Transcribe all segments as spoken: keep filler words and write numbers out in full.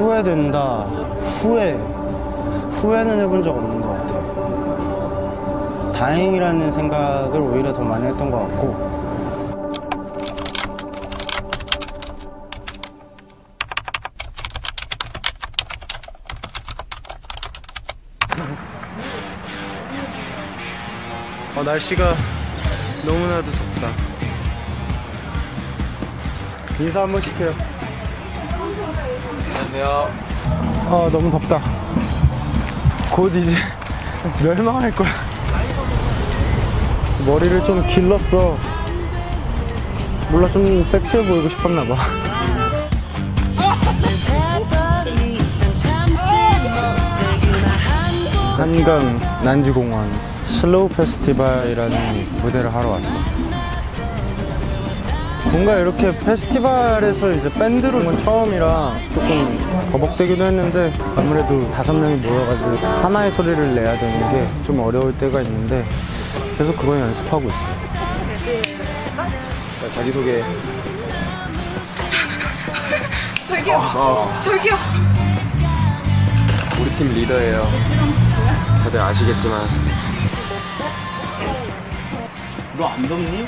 후회된다. 후회. 후회는 해본 적 없는 것 같아요. 다행이라는 생각을 오히려 더 많이 했던 것 같고. 어, 날씨가 너무나도 덥다. 인사 한 번씩 해요. 안녕하세요. 아, 너무 덥다. 곧 이제 멸망할 거야. 머리를 좀 길렀어. 몰라, 좀 섹시해 보이고 싶었나 봐. 한강 난지공원 슬로우 페스티벌이라는 무대를 하러 왔어. 뭔가 이렇게 페스티벌에서 이제 밴드로 온 건 처음이라 조금 버벅대기도 했는데, 아무래도 다섯 명이 모여가지고 하나의 소리를 내야 되는 게 좀 어려울 때가 있는데 계속 그걸 연습하고 있어요. 자, 자기소개. 저기요. 어. 저기요. 우리 팀 리더예요. 다들 아시겠지만. 너 안 덥니?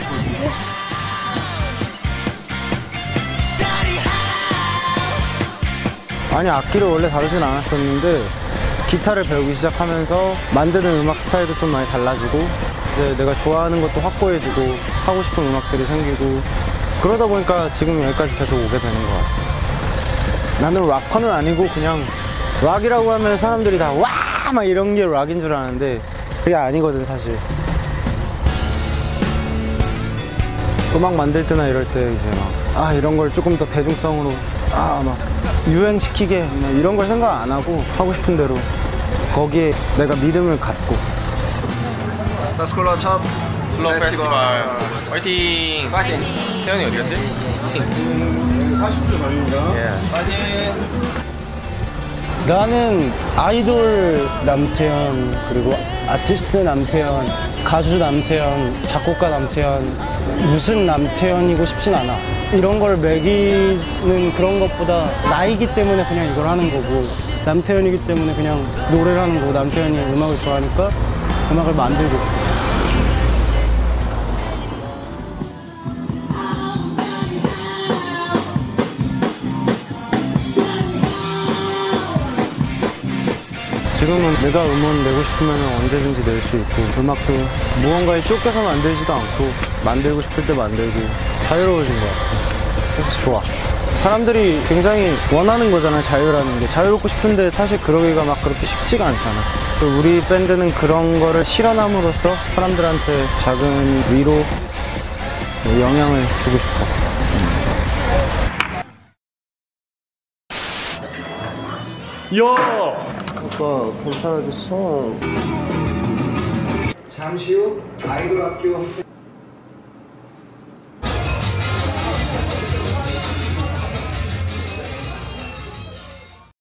아니, 악기를 원래 다루진 않았었는데 기타를 배우기 시작하면서 만드는 음악 스타일도 좀 많이 달라지고, 이제 내가 좋아하는 것도 확고해지고 하고 싶은 음악들이 생기고, 그러다 보니까 지금 여기까지 계속 오게 되는 것 같아. 나는 락커는 아니고 그냥 락이라고 하면 사람들이 다 와! 막 이런 게 락인 줄 아는데 그게 아니거든, 사실. 음악 만들 때나 이럴 때 이제 막 아, 이런 걸 조금 더 대중성으로 아, 막 유행시키게 막 이런 걸 생각 안 하고 하고 싶은 대로 거기에 내가 믿음을 갖고. 사스콜라 첫 슬로우 페스티벌. 페스티벌 화이팅! 파이팅! 태연이 어디 갔지? 사십 초 전입니다. 예. 파이팅! 나는 아이돌 남태현, 그리고 아티스트 남태현, 가수 남태현, 작곡가 남태현, 무슨 남태현이고 싶진 않아. 이런 걸 매기는 그런 것보다 나이기 때문에 그냥 이걸 하는 거고, 남태현이기 때문에 그냥 노래를 하는 거고, 남태현이 음악을 좋아하니까 음악을 만들고. 지금은 내가 음원 내고 싶으면 언제든지 낼 수 있고, 음악도 무언가에 쫓겨서 만들지도 않고 만들고 싶을 때 만들고 자유로워진 것 같아. 그래서 좋아. 사람들이 굉장히 원하는 거잖아, 자유라는 게. 자유롭고 싶은데 사실 그러기가 막 그렇게 쉽지가 않잖아. 우리 밴드는 그런 거를 실현함으로써 사람들한테 작은 위로, 영향을 주고 싶어. 야! 오빠 괜찮아졌어. 잠시 후 아이돌 학교 학생